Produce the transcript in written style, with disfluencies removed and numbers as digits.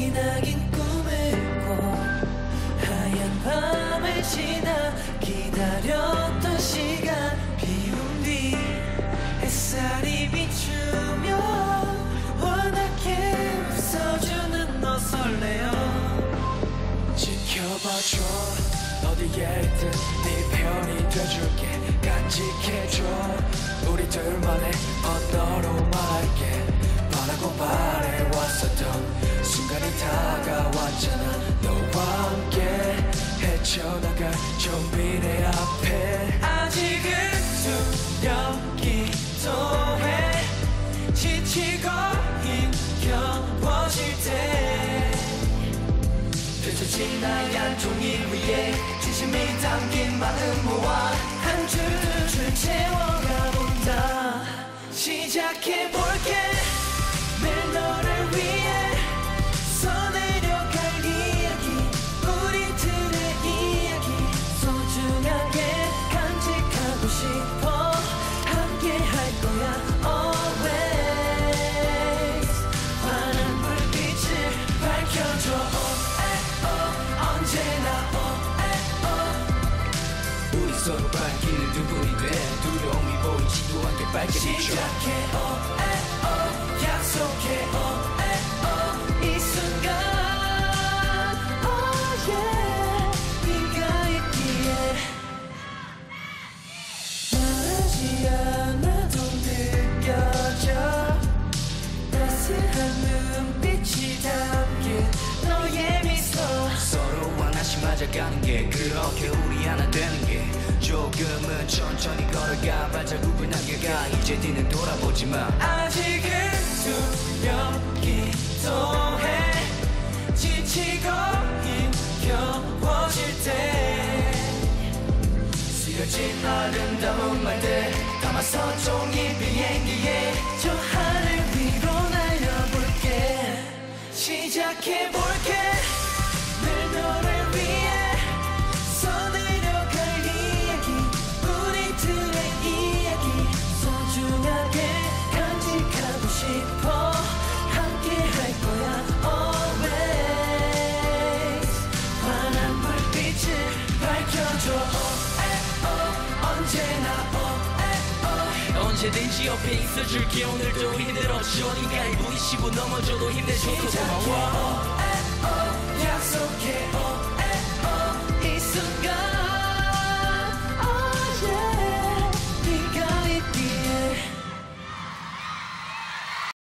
기나긴 꿈을 꿔 하얀 밤을 지나 기다렸던 시간 비운 뒤 햇살이 비추며 환하게 웃어주는 너 설레어 지켜봐줘 어디에 있든 네 편이 돼줄게 간직해줘 우리 둘만의 언어로 말할게 바라고 바래왔었던 순간이 다가왔잖아 너와 함께 헤쳐나갈 좀비 내 앞에 아직은 두렵기도 해 지치고 힘겨워질 때 펼쳐진 하얀 종이 위에 진심이 담긴 마음 모아 한 줄줄 채워가 본다 시작해볼게 늘 너를 위해 써내려갈 이야기 우리 둘의 이야기 소중하게 간직하고 싶어 함께 할 거야 always 환한 불빛을 밝혀줘 언제나 우리 서로 밝히는 두 분이 돼 두려움이 보이지도 않게 밝게 비춰 시작해 약속해 이 순간 네가 있기에 말하지 않아도 느껴져 따스한 눈빛이 담긴 너의 미소 서로 하나씩 맞아가는 게 그렇게 우리 하나 되는 게 조금은 천천히 걸어가 발자국을 남겨가 이제 뒤는 돌아보지 마 아직은 두렵기도 해 지치고 힘겨워질 때 쓰여진 아름다운 말들 담아서 종이 비행기에 저 하늘 위로 날려볼게 시작해볼게 늘 너를 위해 써내려갈 이야기 우리 둘의 이야기 소중하게 간직하고 싶어 함께 할 거야 always 환한 불빛을 밝혀줘 언제나 언제든지 옆에 있어줄게 오늘도 힘들었죠 네가 일부이 쉬고 넘어져도 힘내줘서 고마워 약속해 이 순간